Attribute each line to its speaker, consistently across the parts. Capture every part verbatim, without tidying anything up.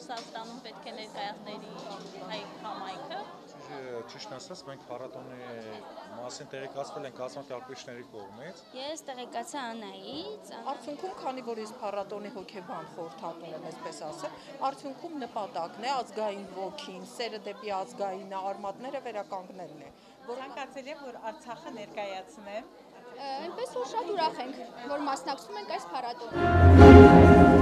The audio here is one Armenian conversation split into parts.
Speaker 1: Ռուսաստանում պետք է ներկայացների հայ համայնքը։
Speaker 2: Ճիշտ ասած, մենք փառատոնի մասին տեղեկացվել ենք կազմակերպիչների կողմից։
Speaker 3: Ես տեղեկացա Անայից։
Speaker 4: Արդյունքում, քանի որ ես փառատոնի հոգեբան խորհրդատուն եմ, այսպես ասել, արդյունքում նպատակն է ազգային ոգին, սերը դեպի ազգային արմատները վերականգնելն է։
Speaker 5: Ցանկացել եմ, որ Արցախը ներկայացնեմ։
Speaker 6: Այնպես որ շատ ուրախ ենք, որ մասնակցում ենք այս փառատոնին։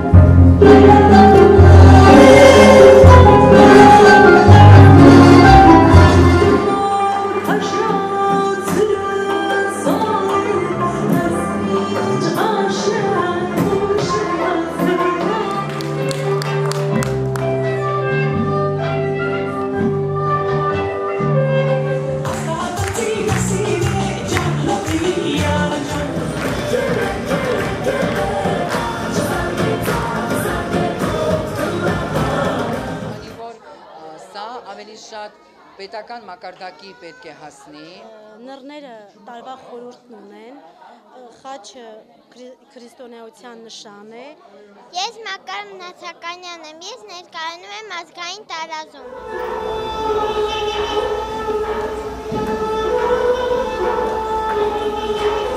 Speaker 7: Ավելի շատ պետական մակարդակի պետք է հասնի։
Speaker 8: Նռները տարվա խորհուրդն ունեն, խաչը քրիստոնեության նշան է։
Speaker 9: Ես Մակար Մնացականյան եմ, ես ներկայանում եմ ազգային տարազում։